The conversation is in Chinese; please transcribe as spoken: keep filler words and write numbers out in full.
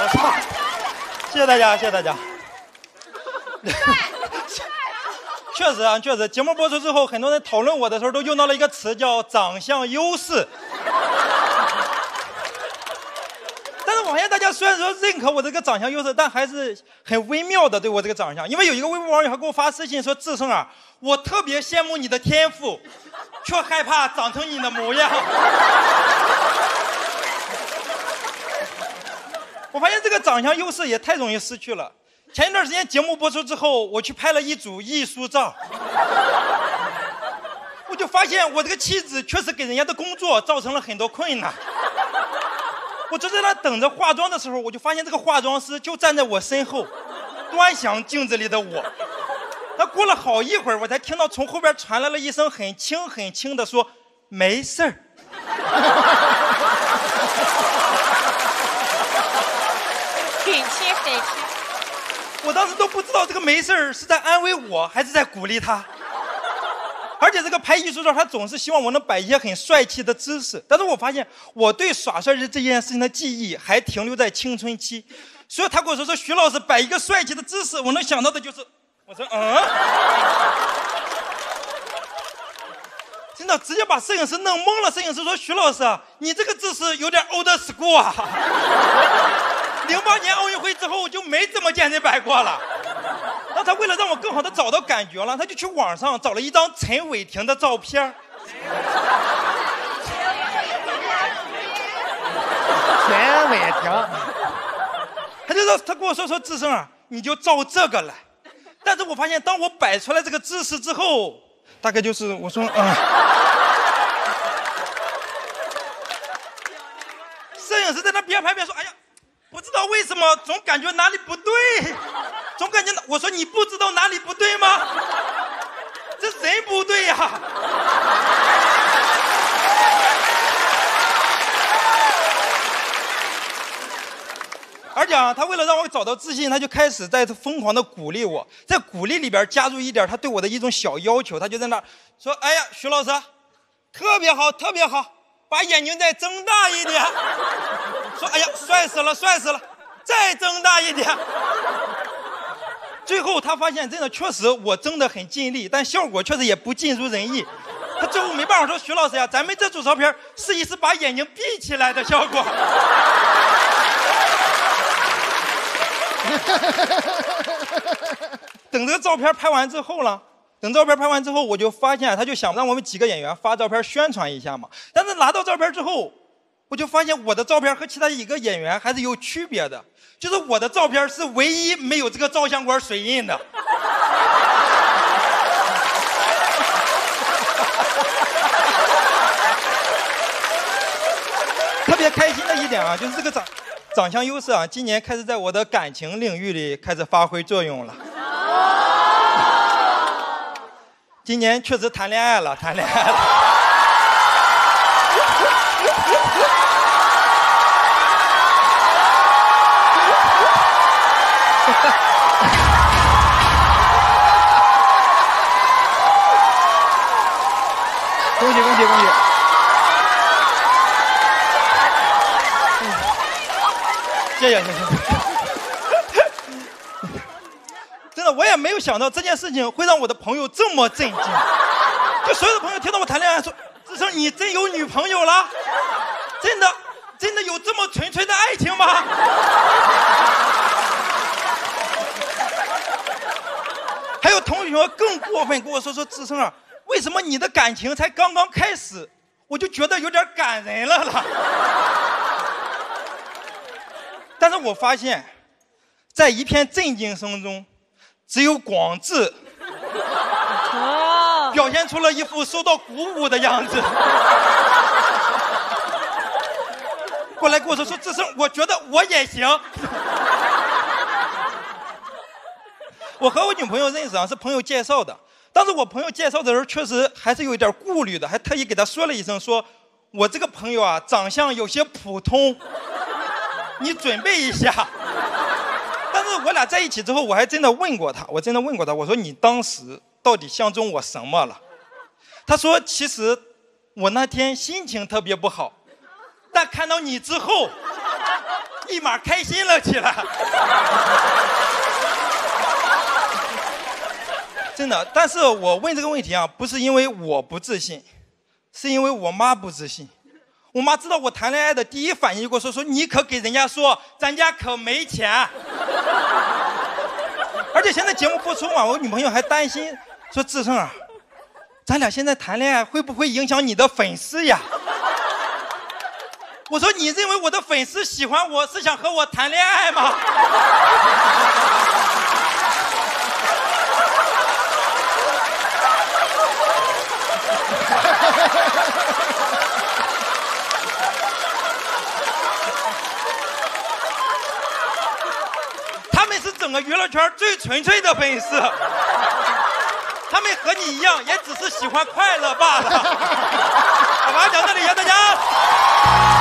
我操！谢谢大家，谢谢大家。确实啊，确实，节目播出之后，很多人讨论我的时候都用到了一个词，叫长相优势。但是我发现大家虽然说认可我这个长相优势，但还是很微妙的对我这个长相。因为有一个微博网友还给我发私信说：“志胜啊，我特别羡慕你的天赋，却害怕长成你的模样。”我发现这个长相优势也太容易失去了。前一段时间节目播出之后，我去拍了一组艺术照，我就发现我这个气质确实给人家的工作造成了很多困难。我就在那等着化妆的时候，我就发现这个化妆师就站在我身后，端详镜子里的我。那过了好一会儿，我才听到从后边传来了一声很轻很轻的说：“没事儿。” 很轻很轻。 我当时都不知道这个没事儿是在安慰我，还是在鼓励他。而且这个拍艺术照，他总是希望我能摆一些很帅气的姿势，但是我发现我对耍帅这件事情的记忆还停留在青春期，所以他跟我说说徐老师摆一个帅气的姿势，我能想到的就是，我说嗯，真的直接把摄影师弄懵了。摄影师说：“徐老师啊，你这个姿势有点 old school 啊。”零八年奥运会之后我就没怎么见人摆过了。那他为了让我更好的找到感觉了，他就去网上找了一张陈伟霆的照片。 陈伟霆， 他就说他跟我说说志胜啊，你就照这个来。但是我发现当我摆出来这个姿势之后，大概就是我说嗯。摄影师在那边拍边说：“哎呀。”不知道为什么总感觉哪里不对，总感觉我说你不知道哪里不对吗？这谁不对呀、啊？而且啊，他为了让我找到自信，他就开始在疯狂的鼓励我，在鼓励里边加入一点他对我的一种小要求，他就在那说：“哎呀，徐老师，特别好，特别好，把眼睛再睁大一点。”说：“哎呀，帅死了，帅死了，再睁大一点。”最后他发现，真的确实我睁得很尽力，但效果确实也不尽如人意。他最后没办法说：“徐老师呀，咱们这组照片试一试把眼睛闭起来的效果。”等这个照片拍完之后呢，等照片拍完之后，我就发现他就想让我们几个演员发照片宣传一下嘛。但是拿到照片之后，我就发现我的照片和其他一个演员还是有区别的，就是我的照片是唯一没有这个照相馆水印的。特别开心的一点啊，就是这个长长相优势啊，今年开始在我的感情领域里开始发挥作用了。今年确实谈恋爱了，谈恋爱了。 恭喜恭喜恭喜！ 谢谢谢谢。真的，我也没有想到这件事情会让我的朋友这么震惊。就所有的朋友听到我谈恋爱说：“志胜，你真有女朋友了？真的，真的有这么纯粹的爱情吗？”还有同学更过分跟我说说：“志胜啊，为什么你的感情才刚刚开始，我就觉得有点感人了了？”但是我发现，在一片震惊声中，只有广志表现出了一副受到鼓舞的样子。过来跟我说说：“志胜，我觉得我也行。”我和我女朋友认识啊，是朋友介绍的。当时我朋友介绍的时候，确实还是有一点顾虑的，还特意给他说了一声说：“我这个朋友啊，长相有些普通，你准备一下。”但是我俩在一起之后，我还真的问过他，我真的问过他，我说：“你当时到底相中我什么了？”他说：“其实我那天心情特别不好，但看到你之后， 立马开心了起来。真的，但是我问这个问题啊，不是因为我不自信，是因为我妈不自信。我妈知道我谈恋爱的第一反应就跟我说：“说你可给人家说，咱家可没钱。”而且现在节目播出嘛，我女朋友还担心说：“志胜啊，咱俩现在谈恋爱会不会影响你的粉丝呀？”我说：“你认为我的粉丝喜欢我是想和我谈恋爱吗？”他们是整个娱乐圈最纯粹的粉丝，他们和你一样，也只是喜欢快乐罢了。好吧，讲到这里，谢谢大家。